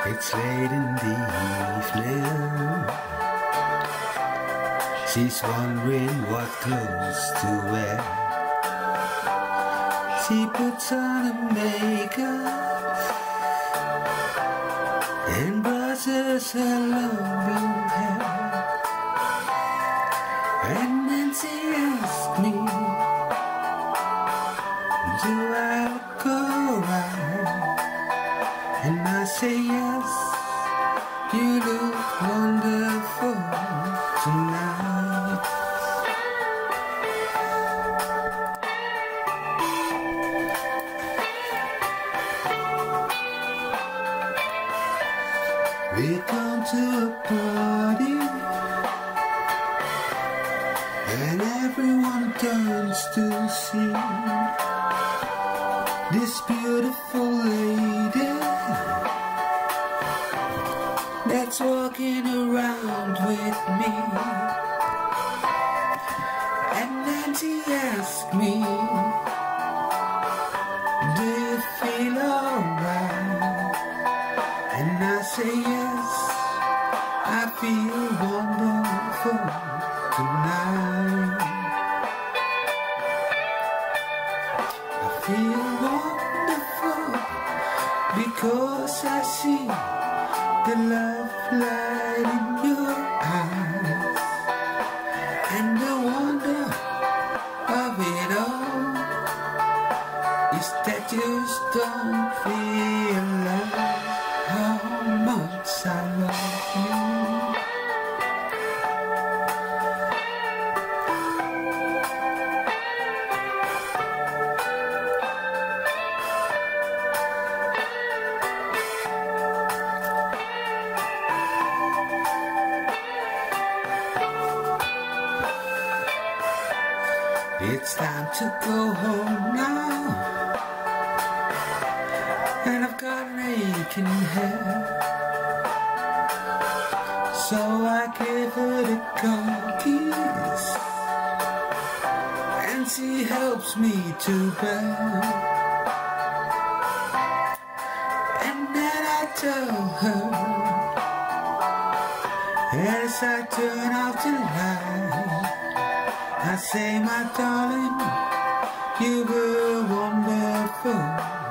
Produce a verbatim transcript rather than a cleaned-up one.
It's late in the evening. She's wondering what clothes to wear. She puts on her makeup and brushes her long blonde hair. And then she asks me, do I look alright? And I say yes, you look wonderful tonight. We come to a party and everyone turns to see this beautiful lady that's walking around with me. And then she asks me, do you feel alright? And I say yes, I feel wonderful tonight. I feel wonderful because I see the love light in your eyes, and the wonder of it all is that you just don't realize how much I love you. It's time to go home now, and I've got an aching head, so I give her the car keys, and she helps me to bed. And then I tell her, as I turn out the light, I say, my darling, you were wonderful